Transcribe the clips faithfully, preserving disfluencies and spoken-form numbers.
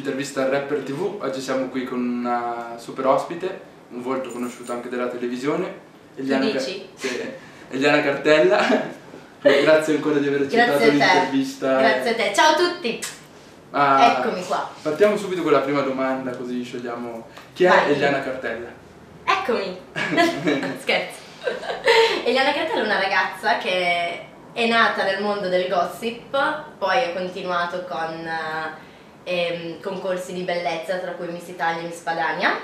intervista al Rapper tivù. Oggi siamo qui con una super ospite, un volto conosciuto anche della televisione, Eliana, Car sì, Eliana Cartella. Grazie ancora di aver accettato l'intervista. Grazie a te, ciao a tutti. Ah, eccomi qua. Partiamo subito con la prima domanda, così sciogliamo. Chi è Vai. Eliana Cartella? Eccomi. Scherzo. Eliana Cartella è una ragazza che è nata nel mondo del gossip, poi ha continuato con ehm, concorsi di bellezza, tra cui Miss Italia e Miss Padania,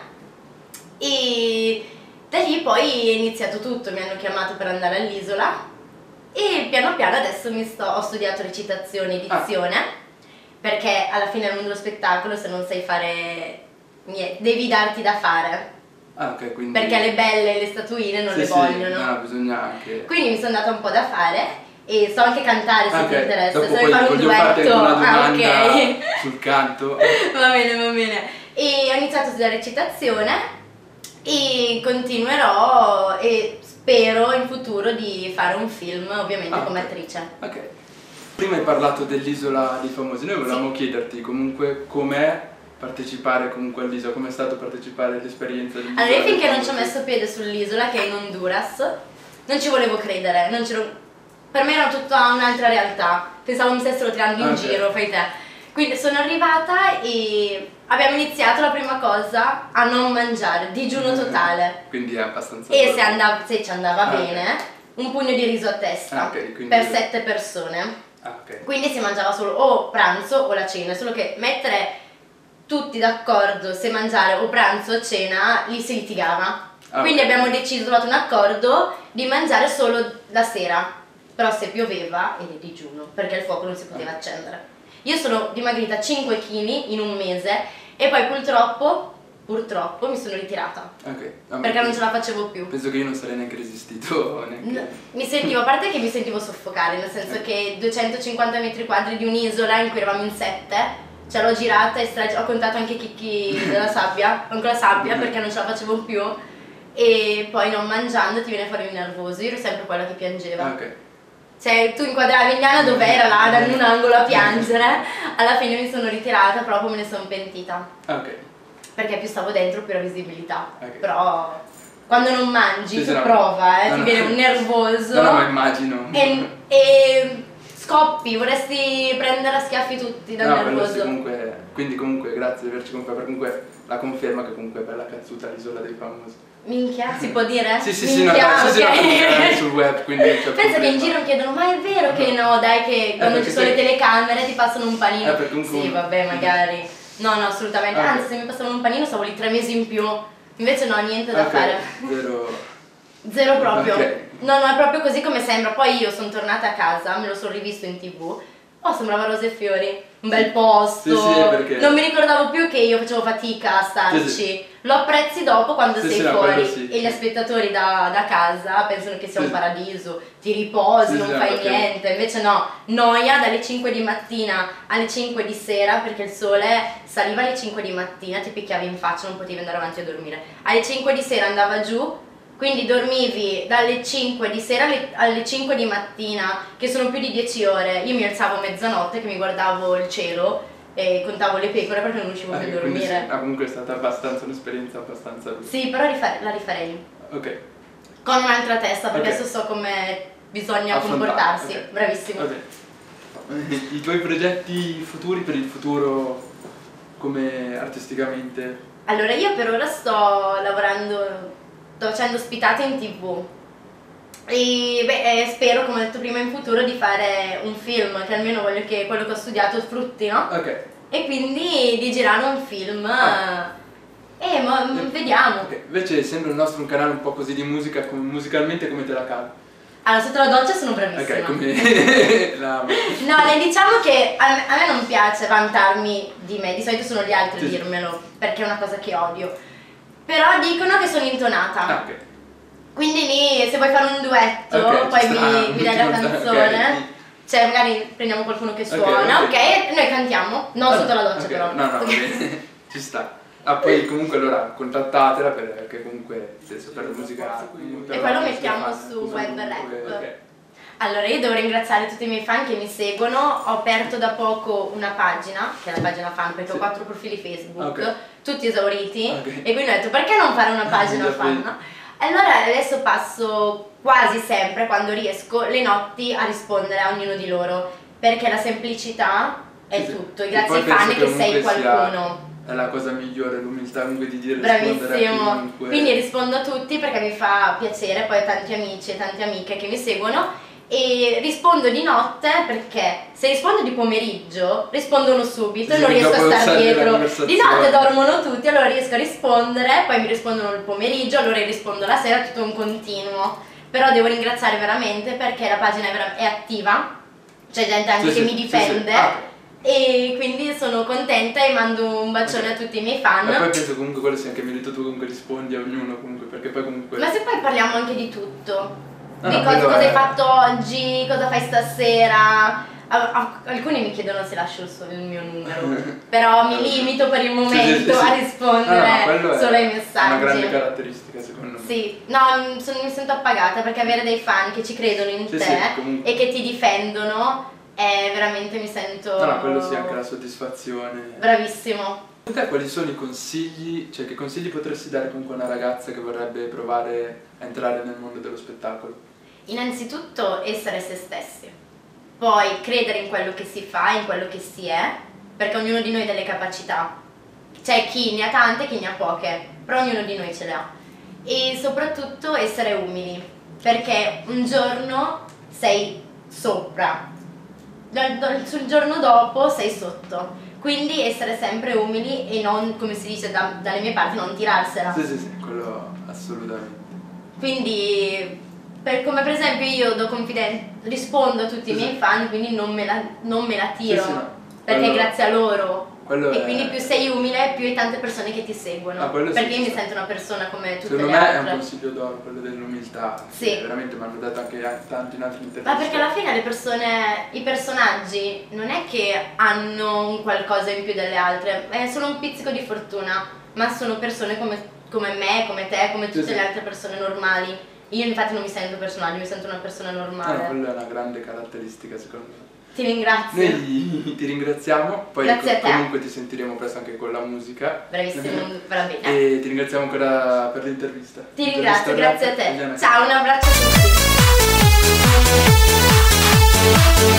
e da lì poi è iniziato tutto. Mi hanno chiamato per andare all'Isola e piano piano adesso mi sto, ho studiato recitazione e dizione, ah. perché alla fine nel mondo dello spettacolo, se non sai fare niente, devi darti da fare. Ah, okay, quindi... Perché le belle e le statuine non sì, le sì, vogliono. No, bisogna anche... Quindi mi sono data un po' da fare e so anche cantare se okay. ti interessa. Dopo se vuoi fare un duetto. Una domanda ah, ok. Sul canto. Va bene, va bene. E ho iniziato a studiare recitazione e continuerò e spero in futuro di fare un film, ovviamente ah, come okay. attrice. Ok. Prima hai parlato dell'Isola dei Famosi, noi volevamo sì. chiederti comunque com'è partecipare comunque all'Isola, com'è stato partecipare all'esperienza dell'Isola? Allora io finché non ci ho messo piede sull'Isola, che è in Honduras, non ci volevo credere, non per me era tutta un'altra realtà, pensavo mi stessero tirando in okay. giro, fai te. Quindi sono arrivata e abbiamo iniziato la prima cosa a non mangiare, digiuno totale. Quindi è abbastanza... E se, andava, se ci andava ah, bene, okay. un pugno di riso a testa, ah, okay, quindi... per sette persone. Ah, okay. Quindi si mangiava solo o pranzo o la cena, solo che mettere tutti d'accordo se mangiare o pranzo o cena, lì si litigava. Ah, quindi okay. abbiamo deciso, trovato un accordo di mangiare solo la sera, però se pioveva eri digiuno, perché il fuoco non si poteva accendere. Io sono dimagrita cinque chili in un mese e poi purtroppo, purtroppo mi sono ritirata, okay. perché non ce la facevo più. Penso che io non sarei neanche resistito. Neanche... No, mi sentivo, a parte che mi sentivo soffocare, nel senso okay. che duecentocinquanta metri quadri di un'isola in cui eravamo in sette, ce l'ho girata e ho contato anche i chicchi della sabbia, con la sabbia perché non ce la facevo più, e poi non mangiando ti viene fuori il nervoso. Io ero sempre quella che piangeva. Ah, okay. Cioè tu inquadravi Eliana dov'era là, in un angolo a piangere, alla fine mi sono ritirata, proprio me ne sono pentita. Ok. Perché più stavo dentro più era visibilità, okay. però quando non mangi sì, tu no, prova, eh, no, ti no. viene un nervoso. No, no, ma immagino. E, e scoppi, vorresti prendere a schiaffi tutti dal no, nervoso. Sì, comunque, quindi comunque grazie di averci confermato, comunque la conferma che comunque è bella cazzuta l'Isola dei Famosi. Minchia, si può dire? Sì, sì, sì, Minchia, no, okay. sì, sì, sul web, quindi pensa che in giro mi chiedono, ma è vero che no, dai, che quando eh, ci sono te... le telecamere ti passano un panino. Eh, un sì, vabbè, magari. No, no, assolutamente. Okay. Anzi, se mi passavano un panino stavo lì tre mesi in più. Invece no, niente da okay. fare. Zero. Zero proprio. Okay. No, no, è proprio così come sembra. Poi io sono tornata a casa, me lo sono rivisto in tv. Oh, sembrava Rose e Fiori, un bel posto. Sì, sì, perché... Non mi ricordavo più che io facevo fatica a starci. Sì, sì. Lo apprezzi dopo quando sì, sei sì, fuori, no, sì. e gli spettatori da, da casa pensano che sia sì. un paradiso, ti riposi, sì, non sì, fai perché... niente. Invece no, noia dalle cinque di mattina alle cinque di sera, perché il sole saliva alle cinque di mattina, ti picchiavi in faccia, non potevi andare avanti a dormire. Alle cinque di sera andava giù. Quindi dormivi dalle cinque di sera alle, alle cinque di mattina, che sono più di dieci ore. Io mi alzavo a mezzanotte che mi guardavo il cielo e contavo le pecore perché non riuscivo più a dormire. Sì, ah, comunque è stata abbastanza un'esperienza abbastanza dura. Sì, però rifare, la rifarei. Ok. Con un'altra testa, perché okay. adesso so come bisogna Affrontare. comportarsi. Okay. Bravissimo. Okay. I tuoi progetti futuri per il futuro, come artisticamente? Allora, io per ora sto lavorando... sto facendo ospitate in tv e beh, spero, come ho detto prima, in futuro di fare un film, che almeno voglio che quello che ho studiato frutti, no? Ok. E quindi di girare un film ah. e ma, e, vediamo. Okay. Invece sembra il nostro un canale un po' così di musica, come, musicalmente come te la cavi? Allora, sotto la doccia sono bravissima. Ok, come... la... No, le diciamo che a me, a me non piace vantarmi di me, di solito sono gli altri a sì. dirmelo, perché è una cosa che odio. Però dicono che sono intonata. Ah, ok. Quindi lì, se vuoi fare un duetto, okay, poi mi, mi dai la canzone. Okay. Cioè, magari prendiamo qualcuno che suona, ok? Okay, okay. Noi cantiamo, non sotto la doccia okay. però. No, no, va bene. Ci sta. Ah, poi comunque allora contattatela perché comunque senso per la musica. E poi lo mettiamo su Web Rap. Allora, io devo ringraziare tutti i miei fan che mi seguono. Ho aperto da poco una pagina, che è la pagina fan, perché sì. ho quattro profili Facebook, okay. tutti esauriti, okay. e quindi ho detto perché non fare una pagina fan? No? Allora adesso passo quasi sempre, quando riesco, le notti a rispondere a ognuno di loro, perché la semplicità è sì, tutto, sì. grazie ai fan che, che sei qualcuno. È la cosa migliore, l'umiltà comunque di dire rispondere a chiunque. Quindi rispondo a tutti perché mi fa piacere, poi ho tanti amici e tante amiche che mi seguono. E rispondo di notte perché se rispondo di pomeriggio rispondono subito sì, e non riesco a stare dietro. Di notte dormono tutti, allora riesco a rispondere, poi mi rispondono il pomeriggio, allora rispondo la sera, tutto un continuo. Però devo ringraziare veramente perché la pagina è, è attiva, c'è gente anche sì, che sì, mi difende. Sì, sì. Ah. E quindi sono contenta e mando un bacione okay. a tutti i miei fan. Ma poi penso comunque quello sia anche merito, tu comunque rispondi a ognuno comunque, perché poi comunque... Ma se poi parliamo anche di tutto. No, di cosa, cosa è... hai fatto oggi, cosa fai stasera. Alcuni mi chiedono se lascio il, il mio numero, però mi limito per il momento sì, sì, sì. a rispondere no, no, solo ai messaggi. È una grande caratteristica secondo me. Sì, no, sono, mi sento appagata perché avere dei fan che ci credono in sì, te sì, e che ti difendono è veramente, mi sento... No, no, quello sì, anche la soddisfazione. Bravissimo. A te quali sono i consigli, cioè che consigli potresti dare comunque a una ragazza che vorrebbe provare a entrare nel mondo dello spettacolo? Innanzitutto essere se stessi, poi credere in quello che si fa, in quello che si è, perché ognuno di noi ha delle capacità, c'è chi ne ha tante, chi ne ha poche, però ognuno di noi ce le ha. E soprattutto essere umili, perché un giorno sei sopra, sul giorno dopo sei sotto, quindi essere sempre umili e non, come si dice da, dalle mie parti, non tirarsela. Sì, sì, sì, quello assolutamente. Quindi... Per, come per esempio io do confidenza, rispondo a tutti sì, i miei sì. fan, quindi non me la, non me la tiro, sì, sì, no. perché quello, grazie a loro. E è... quindi più sei umile, più hai tante persone che ti seguono. Ah, perché sì, io sì. mi sento una persona come tutte Secondo le altre. Secondo me è un consiglio d'oro, quello dell'umiltà. Sì. Veramente mi hanno dato anche tanto in altre interviste. Ma perché alla fine le persone, i personaggi, non è che hanno un qualcosa in più delle altre, è solo un pizzico di fortuna, ma sono persone come, come me, come te, come tutte sì, le sì. altre persone normali. Io infatti non mi sento personaggio, mi sento una persona normale. No, quella è una grande caratteristica secondo me. Ti ringrazio. Noi ti ringraziamo, poi Grazie co- comunque ti sentiremo presto anche con la musica. Bravissimo, va bene. E ti ringraziamo ancora per l'intervista. Ti ringrazio, grazie a te. Ciao, un abbraccio a tutti.